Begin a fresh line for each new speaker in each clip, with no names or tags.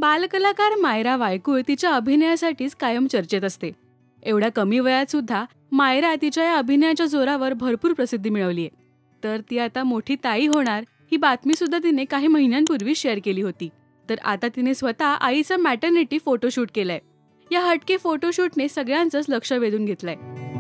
बालकलाकार मायरा वायकूळ तिच्या अभिनयासाठीच कायम चर्चेत असते. एवढ्या कमी वयात सुद्धा मायरा तिच्या या अभिनयाच्या जोरावर भरपूर प्रसिद्धी मिळवलीये. तर ती आता मोठी ताई होणार ही बातमी सुद्धा तिने काही महिन्यांपूर्वी शेअर केली होती. तर आता तिने स्वतः आईचा मॅटर्निटी फोटोशूट केलाय. या हटके फोटोशूटने सगळ्यांचंच लक्ष वेधून घेतलंय.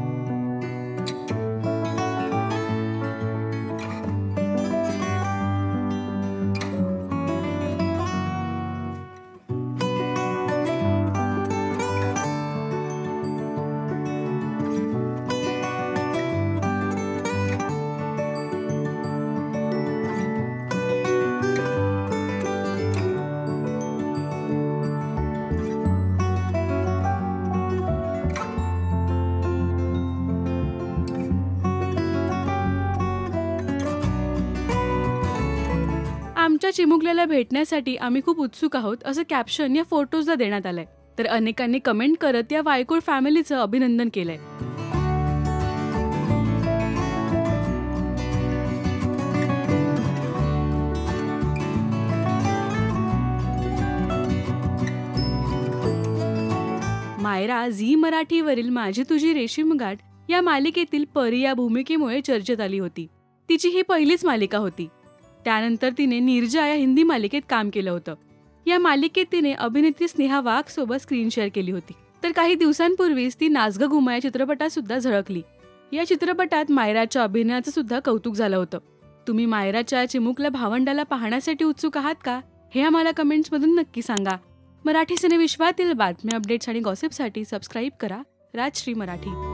आमच्या चिमुकल्याला भेटण्यासाठी आम्ही खूप उत्सुक आहोत असं कॅप्शन या फोटोजला देण्यात आलंय. तर अनेकांनी कमेंट करत या वायकूळ फॅमिलीचं अभिनंदन केलंय. मायरा झी मराठीवरील माझी तुझी रेशीमगाठ या मालिकेतील परी या भूमिकेमुळे चर्चेत आली होती. तिची ही पहिलीच मालिका होती. त्यानंतर तिने नीरजा या हिंदी मालिकेत काम केलं होतं. या मालिकेत तिने अभिनेत्री स्नेहा वाघ सोबत स्क्रीन शेअर केली होती. तर काही दिवसांपूर्वीच ती नाच गं घुमा या चित्रपटात सुद्धा झळकली. या चित्रपटात मायराच्या अभिनयाचं सुद्धा कौतुक झालं होतं. तुम्ही मायराच्या चिमुकल्या भावंडाला पाहण्यासाठी उत्सुक आहात का हे आम्हाला कमेंट्समधून नक्की सांगा. मराठी सिनेविश्वातील बातम्या, अपडेट्स आणि गॉसिपसाठी सबस्क्राईब करा राजश्री मराठी.